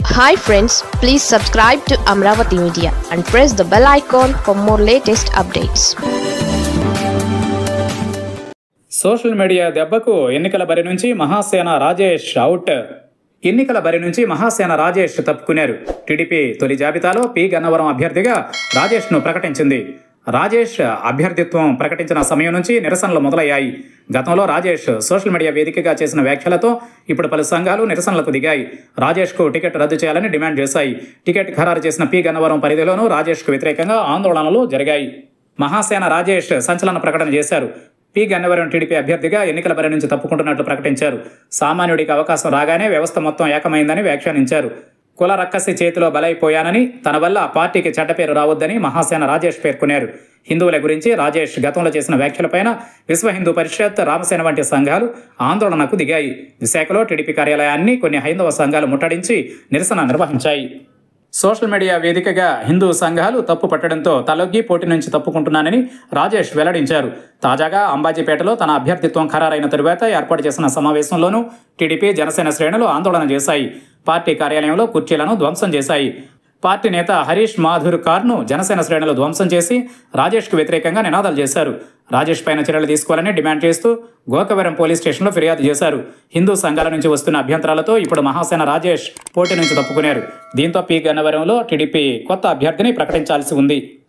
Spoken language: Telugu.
Hi friends, please subscribe to Amravati Media and press the bell icon for more latest updates. Social media దెబ్బకు ఎన్నికల బరి నుంచి మహాసేన రాజేష్ అవుట్. ఎన్నికల బరి నుంచి మహాసేన రాజేష్ తప్పుకున్నారు. టీడీపీ తొలి జాబితాలో పి గన్నవరం అభ్యర్థిగా రాజేష్ను ప్రకటించింది. రాజేష్ అభ్యర్థిత్వం ప్రకటించిన సమయం నుంచి నిరసనలు మొదలయ్యాయి. గతంలో రాజేష్ సోషల్ మీడియా వేదికగా చేసిన వ్యాఖ్యలతో ఇప్పుడు పలు సంఘాలు నిరసనలకు దిగాయి. రాజేష్కు టికెట్ రద్దు చేయాలని డిమాండ్ చేశాయి. టికెట్ ఖరారు చేసిన పి గన్నవరం పరిధిలోనూ రాజేష్కు వ్యతిరేకంగా ఆందోళనలు జరిగాయి. మహాసేన రాజేష్ సంచలన ప్రకటన చేశారు. పి గన్నవరం టీడీపీ అభ్యర్థిగా ఎన్నికల బరి నుంచి తప్పుకుంటున్నట్లు ప్రకటించారు. సామాన్యుడికి అవకాశం రాగానే వ్యవస్థ మొత్తం ఏకమైందని వ్యాఖ్యానించారు. కుల రక్కసి చేతిలో బలైపోయానని, తన వల్ల పార్టీకి చెడ్డ పేరు రావద్దని మహాసేన రాజేష్ పేర్కొన్నారు. హిందువుల గురించి రాజేష్ గతంలో చేసిన వ్యాఖ్యలపైన విశ్వ హిందూ పరిషత్, రామసేన వంటి సంఘాలు ఆందోళనకు దిగాయి. విశాఖలో టీడీపీ కార్యాలయాన్ని కొన్ని హైందవ సంఘాలు ముట్టడించి నిరసన నిర్వహించాయి. సోషల్ మీడియా వేదికగా హిందూ సంఘాలు తప్పు పట్టడంతో తలొగ్గి పోటీ నుంచి తప్పుకుంటున్నానని రాజేష్ వెల్లడించారు. తాజాగా అంబాజీపేటలో తన అభ్యర్థిత్వం ఖరారైన తరువాత ఏర్పాటు చేసిన సమావేశంలోనూ టీడీపీ, జనసేన శ్రేణులు ఆందోళన చేశాయి. పార్టీ కార్యాలయంలో కుర్చీలను ధ్వంసం చేశాయి. పార్టీ నేత హరీష్ మాధుర్ కార్ను జనసేన శ్రేణులు ధ్వంసం చేసి రాజేష్కు వ్యతిరేకంగా నినాదాలు చేశారు. రాజేష్ పైన చర్యలు తీసుకోవాలని డిమాండ్ చేస్తూ గోకవరం పోలీస్ స్టేషన్లో ఫిర్యాదు చేశారు. హిందూ సంఘాల నుంచి వస్తున్న అభ్యంతరాలతో ఇప్పుడు మహాసేన రాజేష్ పోటీ నుంచి తప్పుకున్నారు. దీంతో పి గన్నవరంలో టీడీపీ కొత్త అభ్యర్థిని ప్రకటించాల్సి ఉంది.